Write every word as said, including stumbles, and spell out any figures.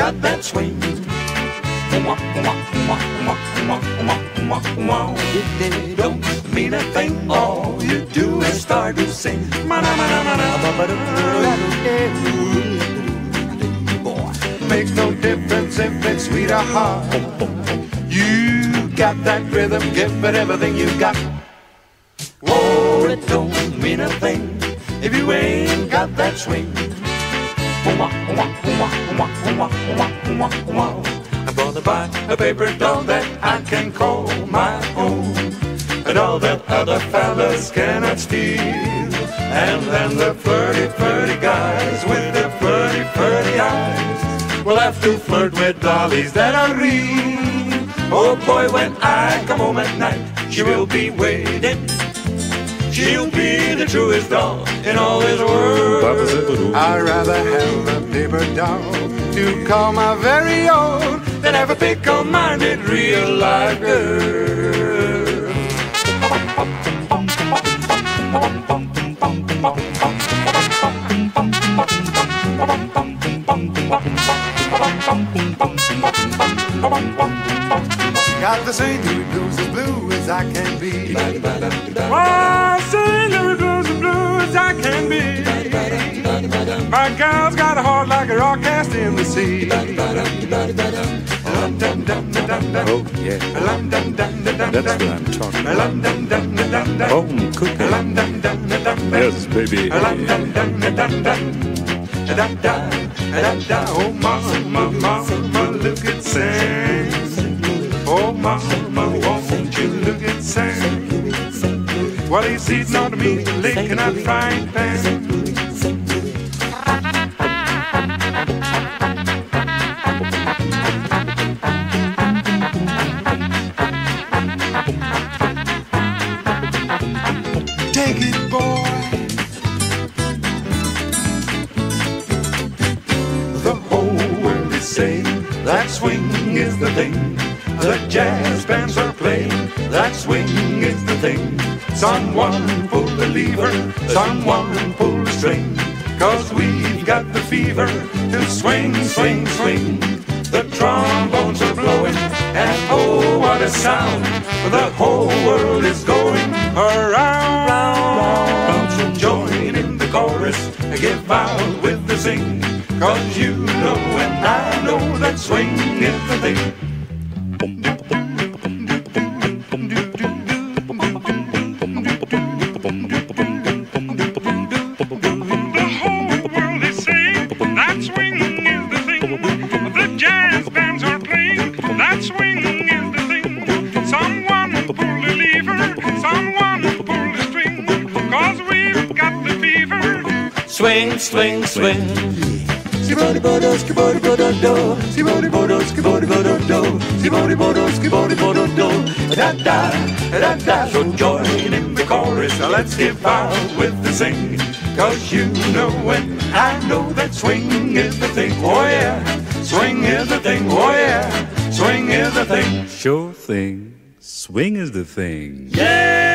got that swing. It don't mean a thing, all you do is start to sing. Makes no difference if it's sweet or hard. You got that rhythm, give it everything you got. Oh, it don't mean a thing if you ain't got that swing. I'm gonna buy a paper doll that I can call my own, a doll that other fellas cannot steal. And then the flirty, flirty guys with their flirty, flirty eyes will have to flirt with dollies that are real. Oh boy, when I come home at night, she will be waiting. She'll be the truest doll in all this world. I'd rather have a paper doll to call my very own than have a fickle-minded real life girl. Got the same blues as blue as I can be. Oh, sing the blues as blue as I can be. My gal's got a heart like a rock cast in the sea. Oh yeah, that's what I'm talking about. Home cooking. Yes, baby. Oh, mama, mama, look at Sam. Oh, mama, won't you look at Sam? While he's eating on the meat, licking that frying pan. Take it, boy. The whole world is saying that swing is the thing. The jazz bands are playing, that swing is the thing. Someone pull the lever, someone pull the string, 'cause we've got the fever to swing, swing, swing. The trombones are blowing, and oh, what a sound. The whole world is going around, round. So join in the chorus, give out with the sing, 'cause you know and I know that swing is the thing. Swing, swing, swing. Skibody bodo, skibody bodo do. Skibody bodo, skibody bodo do. Skibody bodo, skibody bodo do. Da da, da da. So join in the chorus. Now let's give out with the sing. 'Cause you know and I know that swing is the thing. Oh yeah, swing is the thing. Oh yeah, swing is the thing. Sure thing. Swing is the thing. Yeah.